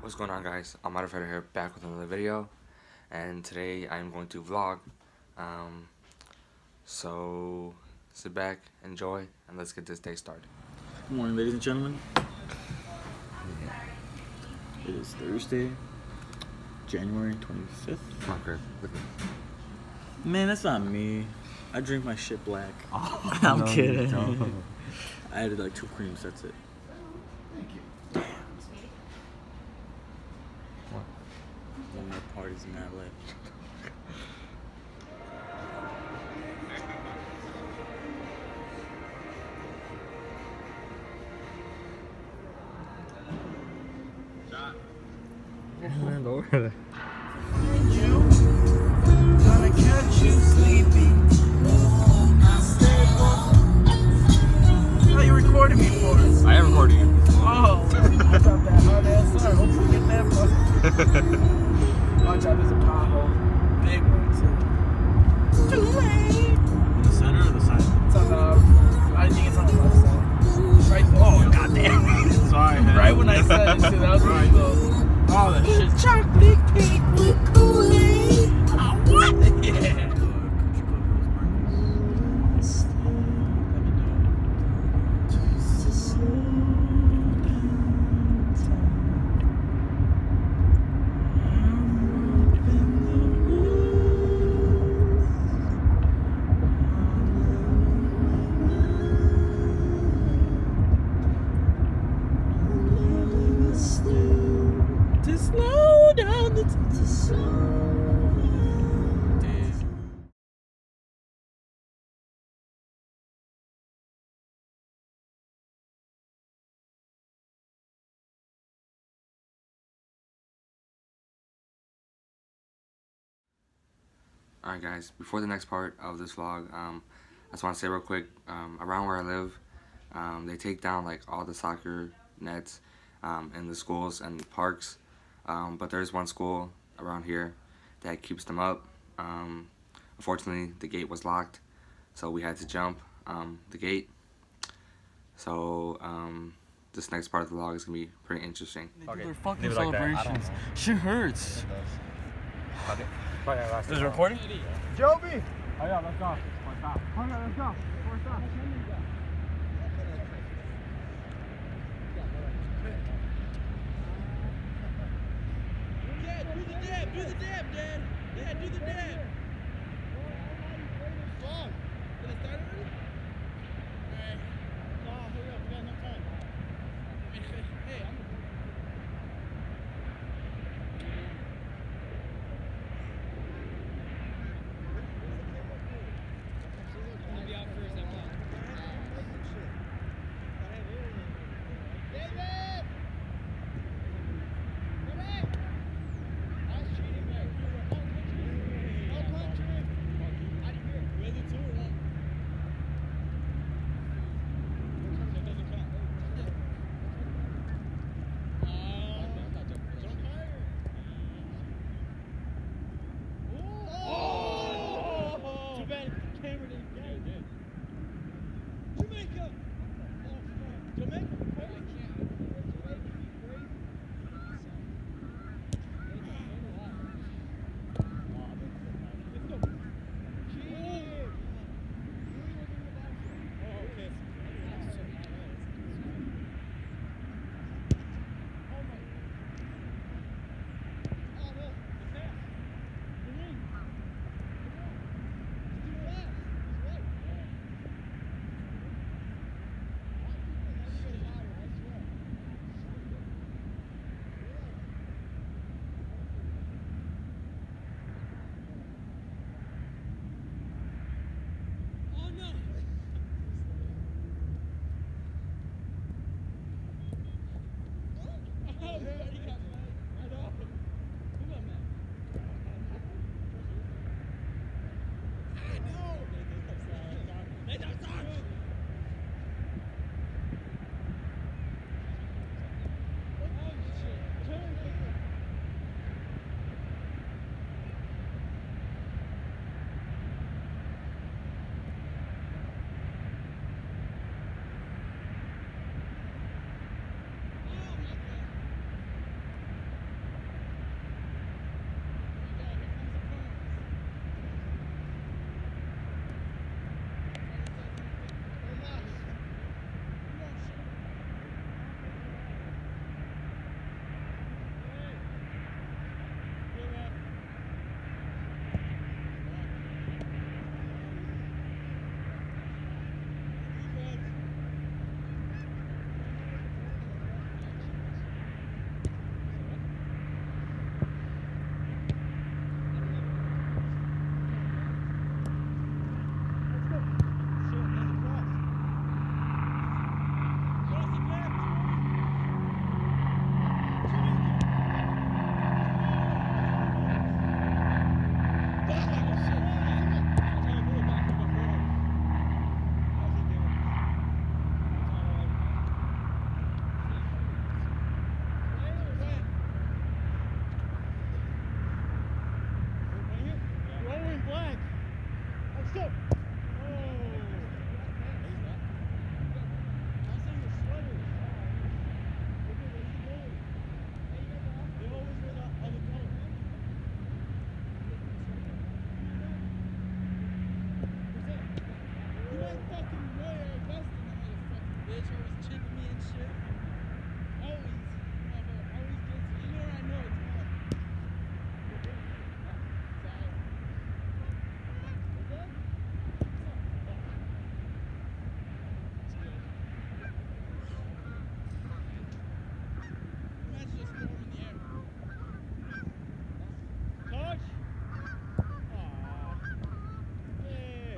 What's going on, guys? I'm Modifier here, back with another video, and today I'm going to vlog. So sit back, enjoy, and let's get this day started. Good morning, ladies and gentlemen. It is Thursday, January 25th. Come on, Chris. Look at this. Man, that's not me. I drink my shit black. Oh, I'm no, kidding. you don't. I added like 2 creams, that's it. Thank you. What? No more parties in LA. Lower there. Gonna catch you sleeping. How you recording me for? I am recording you. Oh, I dropped that hard ass start. Hope you get that one. Watch out, there's a pothole. Big one, too. Too late. In the center or the side? It's on the, I think it's on the left side. Right there. Oh, goddamn. Sorry, man. Right when I said it, too. That was pretty cool. Oh, that shit. Chocolate cake with Kool-Aid. Oh, what? Yeah. Slow down to slow down. Alright, guys, before the next part of this vlog, I just want to say real quick, around where I live, they take down like all the soccer nets in the schools and parks, but there's one school around here that keeps them up. Unfortunately, the gate was locked, so we had to jump the gate. So this next part of the vlog is gonna be pretty interesting. They do their fucking celebrations. Shit hurts. Is it recording? Joby! Oh yeah, let's go. Okay, let's go. Do the dab, Dad. Yeah, do the dab. Long. Did I start already? Alright. Oh, hurry up. We got enough time. Hey, I'm gonna be out first. I'm not. David! Come back! I was cheating back. bitch always chipping me and shit. Always. Always gets me. Even when I know it's not. What's that? It's good. That's just throw him in the air. Touch. Aw. Hey.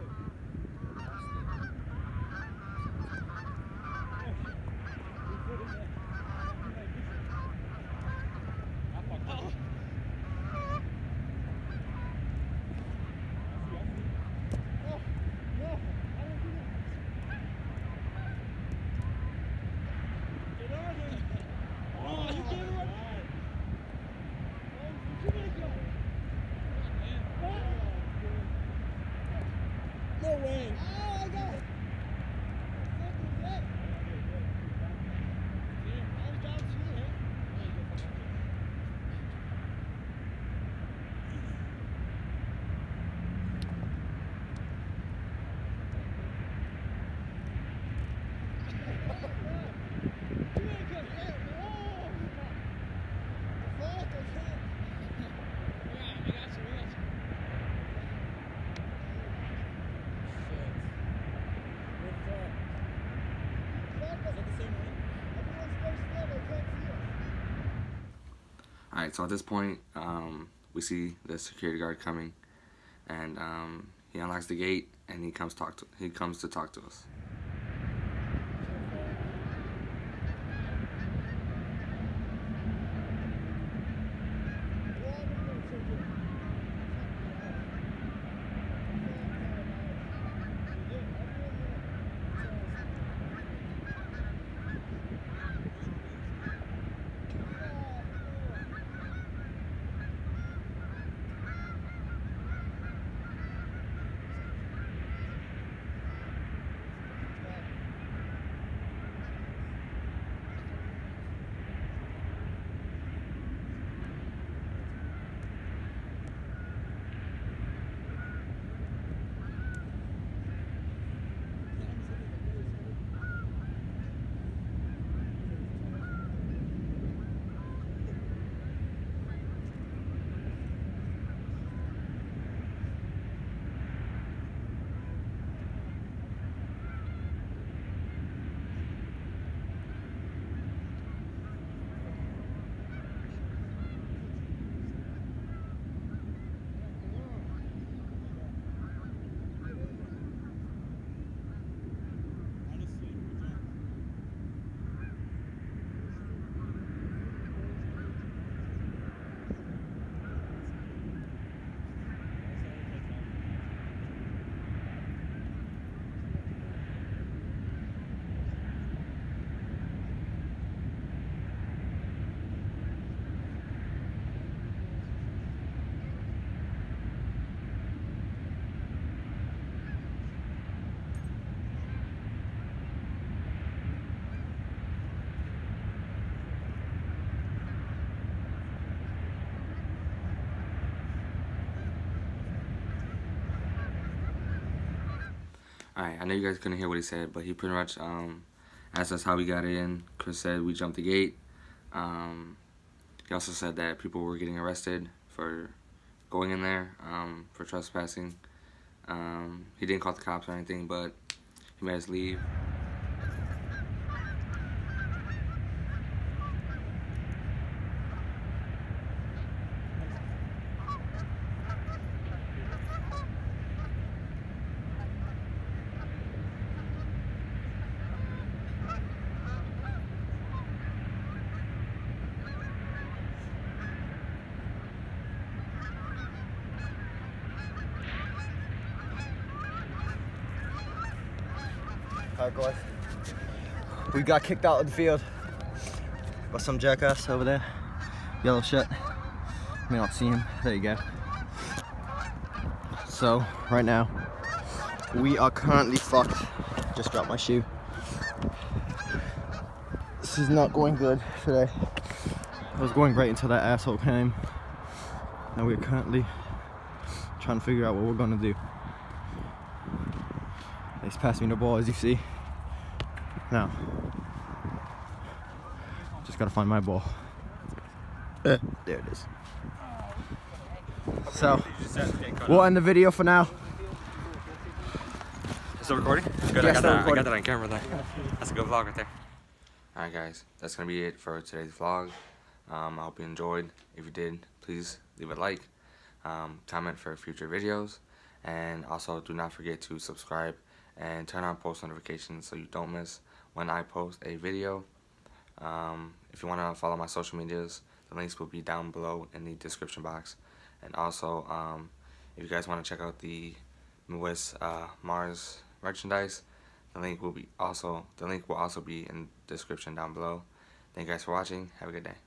No way. Oh, I got it. Alright, so at this point, we see the security guard coming, and he unlocks the gate, and he comes to talk to us. Alright, I know you guys couldn't hear what he said, but he pretty much asked us how we got in. Chris said we jumped the gate. He also said that people were getting arrested for going in there, for trespassing. He didn't call the cops or anything, but he made us leave. Alright guys, we got kicked out of the field by some jackass over there, yellow shirt. You may not see him, there you go. So right now we are currently fucked. Just dropped my shoe. This is not going good today. I was going great until that asshole came. Now we're currently trying to figure out what we're gonna do. He's passed me the ball, as you see. Now, just gotta find my ball. There it is. So, we'll end the video for now. Still recording? Good, Yeah, I got still that. I recording. got that on camera there. That's a good vlog right there. Alright guys, that's gonna be it for today's vlog. I hope you enjoyed. If you did, please leave a like, comment for future videos, and also do not forget to subscribe and turn on post notifications so you don't miss when I post a video. If you want to follow my social medias, the links will be down below in the description box. And also, if you guys want to check out the Midwest Mars merchandise, the link will also be in the description down below. Thank you guys for watching. Have a good day.